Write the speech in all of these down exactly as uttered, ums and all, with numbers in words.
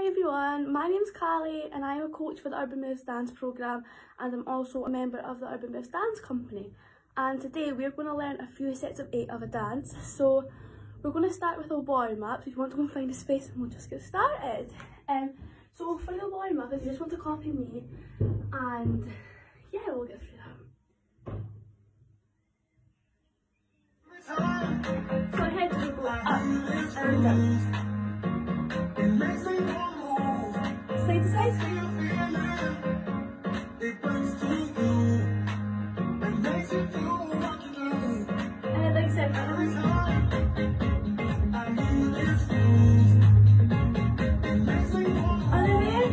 Hi everyone, my name's Callie and I'm a coach for the Urban Moves dance programme, and I'm also a member of the Urban Moves dance company. And today we're going to learn a few sets of eight of a dance. So we're going to start with a warm up. If you want to go and find a space, and we'll just get started. Um, so for the warm up, if you just want to copy me, and yeah, we'll get through that. So head will go up and down. Side to side. And like I said, other way.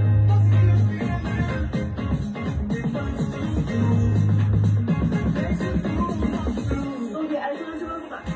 Okay, I just want to go back.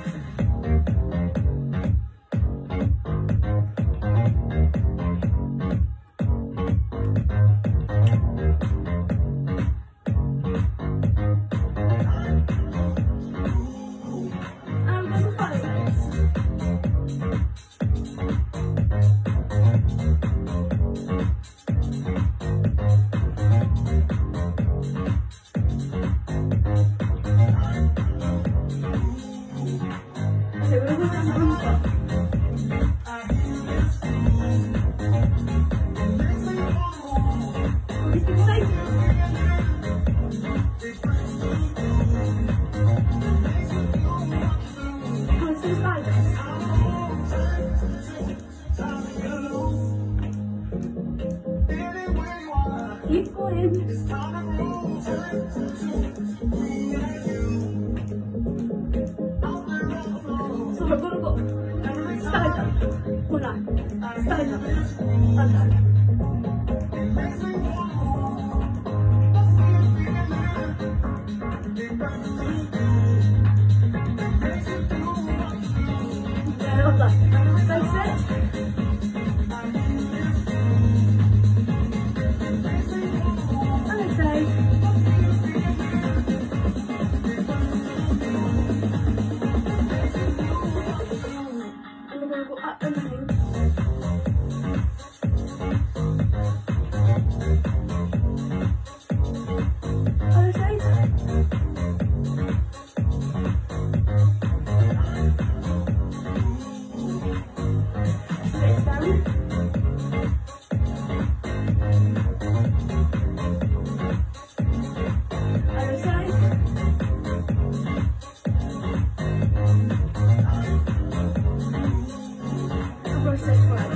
Keep going. So we're gonna go stand up, hold on, stand up, and down. Yeah, hold on. That's it. Up and down. Other side. Sit down. Other side. Sit forward.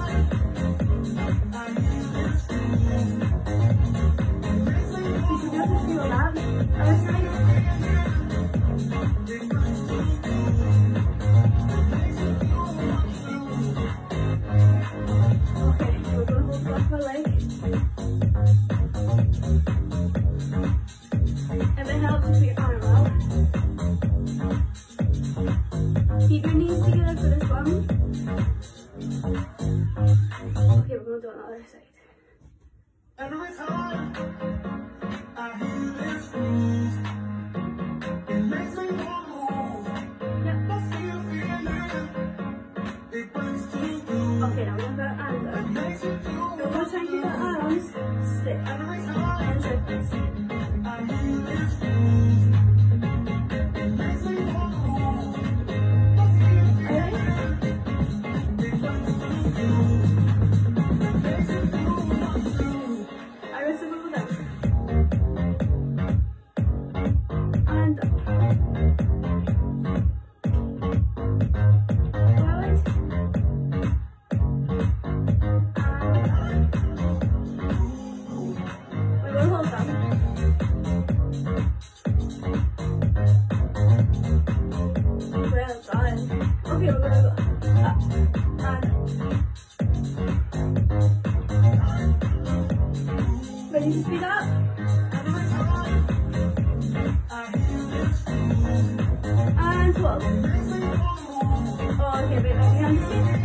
Keep your knees together for this one. Okay, we're going to do it on the other side. Every time I hear this groove, it makes me want to move. Yep. I feel feeling, it brings to you. Okay, now we're going to go under. It makes you do. We're going to try and keep our arms stiff. Every time and circles. I hear this groove. Okay, we're gonna go up and ready to speed up? And twelve. Oh, okay, wait, let me hand this in.